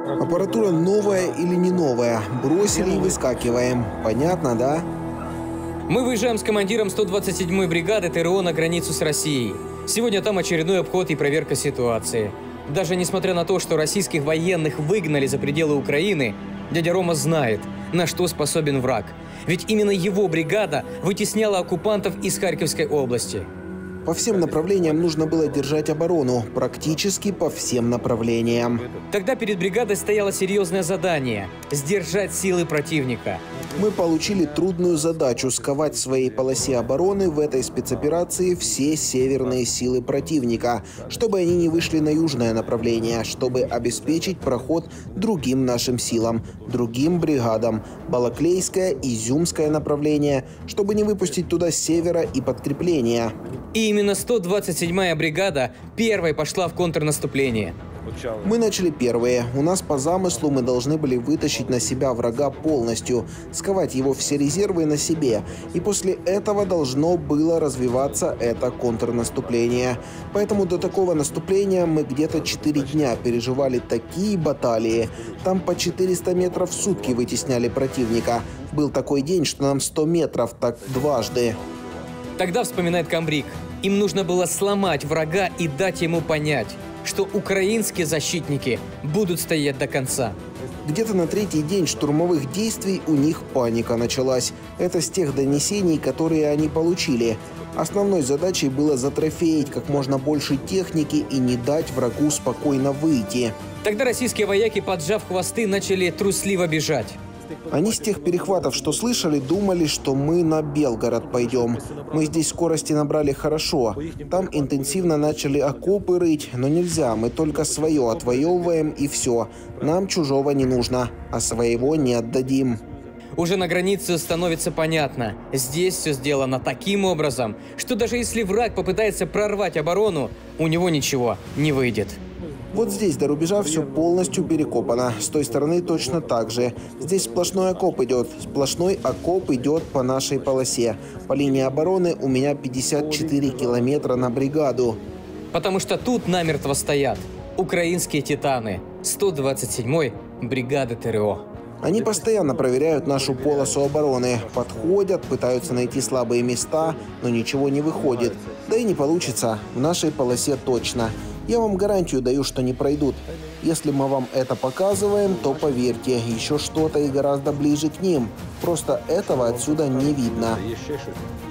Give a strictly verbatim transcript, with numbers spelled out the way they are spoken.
Аппаратура новая или не новая? Бросили и выскакиваем. Понятно, да? Мы выезжаем с командиром сто двадцать седьмой бригады ТРО на границу с Россией. Сегодня там очередной обход и проверка ситуации. Даже несмотря на то, что российских военных выгнали за пределы Украины, дядя Рома знает, на что способен враг. Ведь именно его бригада вытесняла оккупантов из Харьковской области. По всем направлениям нужно было держать оборону. Практически по всем направлениям. Тогда перед бригадой стояло серьезное задание – сдержать силы противника. Мы получили трудную задачу – сковать в своей полосе обороны в этой спецоперации все северные силы противника, чтобы они не вышли на южное направление, чтобы обеспечить проход другим нашим силам, другим бригадам – Балаклейское, Изюмское направление, чтобы не выпустить туда с севера и подкрепления. И именно сто двадцать седьмая бригада первой пошла в контрнаступление. Мы начали первые. У нас по замыслу мы должны были вытащить на себя врага полностью, сковать его все резервы на себе. И после этого должно было развиваться это контрнаступление. Поэтому до такого наступления мы где-то четыре дня переживали такие баталии. Там по четыреста метров в сутки вытесняли противника. Был такой день, что нам сто метров так дважды. Тогда, вспоминает комбриг, им нужно было сломать врага и дать ему понять, что украинские защитники будут стоять до конца. Где-то на третий день штурмовых действий у них паника началась. Это с тех донесений, которые они получили. Основной задачей было затрофеить как можно больше техники и не дать врагу спокойно выйти. Тогда российские вояки, поджав хвосты, начали трусливо бежать. Они с тех перехватов, что слышали, думали, что мы на Белгород пойдем. Мы здесь скорости набрали хорошо. Там интенсивно начали окопы рыть, но нельзя. Мы только свое отвоевываем и все. Нам чужого не нужно, а своего не отдадим. Уже на границе становится понятно. Здесь все сделано таким образом, что даже если враг попытается прорвать оборону, у него ничего не выйдет. Вот здесь до рубежа все полностью перекопано. С той стороны точно так же. Здесь сплошной окоп идет. Сплошной окоп идет по нашей полосе. По линии обороны у меня пятьдесят четыре километра на бригаду. Потому что тут намертво стоят украинские титаны сто двадцать седьмой бригады ТРО. Они постоянно проверяют нашу полосу обороны. Подходят, пытаются найти слабые места, но ничего не выходит. Да и не получится. В нашей полосе точно. Я вам гарантию даю, что не пройдут. Если мы вам это показываем, то поверьте, еще что-то и гораздо ближе к ним. Просто этого отсюда не видно.